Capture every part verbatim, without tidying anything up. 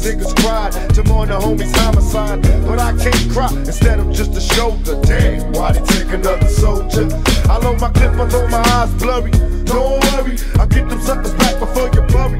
niggas cried to mourn the homies' homicide. But I can't cry, instead I'm just a shoulder. Damn, why they take another soldier? I load my clip, I throw my eyes blurry. Don't worry, I'll get them suckers back before you bury.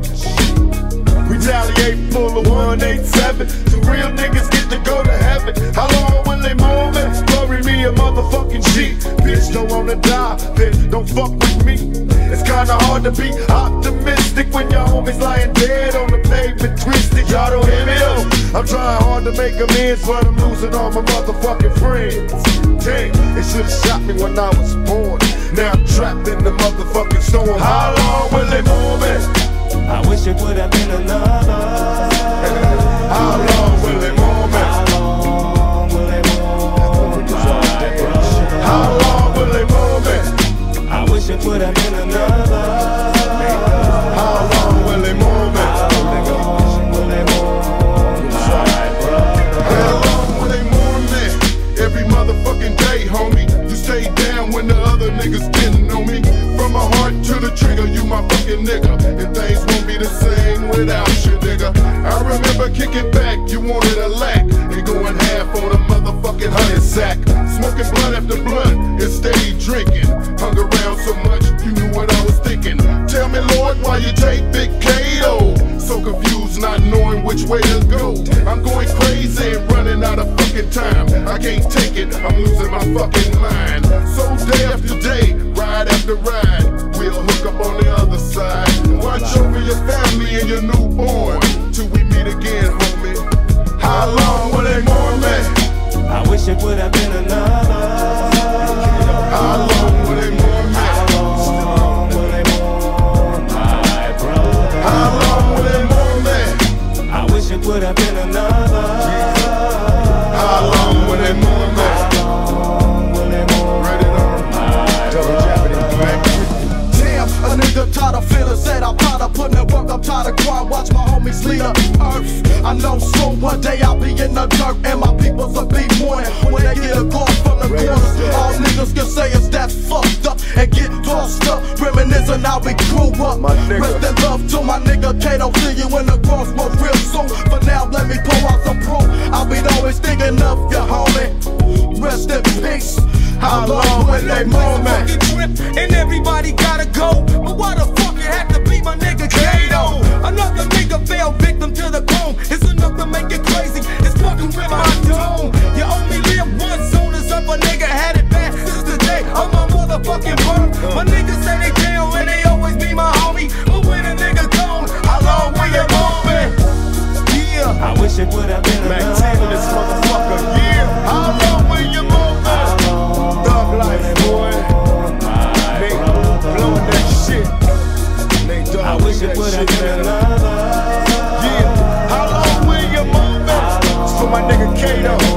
Retaliate full of one eighty-seven. Two real niggas get to go to heaven. How long will they mourn me? Bury me a motherfucking G. Bitch, don't wanna die, bitch, don't fuck with me. It's kinda hard to be optimistic when your homies lying dead on the pavement twisted. Y'all don't hear me though? I'm trying hard to make amends, but I'm losing all my motherfucking friends. Damn, they should've shot me when I was born. Now I'm trapped in the motherfucking storm. How long will they mourn me? I wish it would have been another. How long will they mourn me? How long will they mourn my brother? How long will they mourn me? I wish it would have been another. How long will they mourn me? How long will they mourn my brother? How long will they mourn me? Every motherfucking day, homie. You stay down when the other niggas didn't know me. From my heart to the trigger, you my fucking nigga. And things won't be the same without you, nigga. I remember kicking back, you wanted a lack. And going half on a motherfucking honey sack. Smoking blunt after blunt and steady drinking. Hung around so much, you knew what I was thinking. Tell me, Lord, why you take Big Kato? So confused, not knowing which way to go. I'm going crazy and running out of fucking time. I can't take it, I'm losing my fucking mind. So day after day, ride after ride, we'll hook up on the other side. Watch over your family and your newborn till we meet again, homie. How long will they mourn me? I wish it would have been another. How long will they mourn me? How long will they mourn my brother? How long will they mourn me? I wish it would have been another. How long will they mourn me? How long will they mourn Ready on. my Double brother? jeopardy, man. Damn, a nigga tired of feeling sad. I'm tired of putting in work. I'm tired of crying. Watch my homies lead the earth. I know soon one day I'll be in the dirt and my peoples will be mourning when they get a call from the corners. All niggas can say is that's fucked up and get tossed up, reminiscing how we grew up. Rest in love to my nigga Kato. See you in the crossroads real soon. For now, let me pull out some pro. I'll be always thinking of you, homie. Rest in peace. How long will they mourn me? Trip and everybody gotta go, but why the fuck it had to be my nigga Kato? Another nigga fell victim to the cone. It's enough to make it crazy. It's fucking with my dome. You only live once, soon as up a nigga had it bad. Since the day of my motherfucking birth, my niggas say they down and they always be my homie. But when a nigga gone, how long will you mourn me? Yeah, I wish it would have been another. Maintain this motherfucker, yeah. How long will you mourn me? Thug life, boy. They blowing that shit. They dog I wish it that would have shit, been man. another. Yeah. How long will you mourn me? It's for my nigga Kato.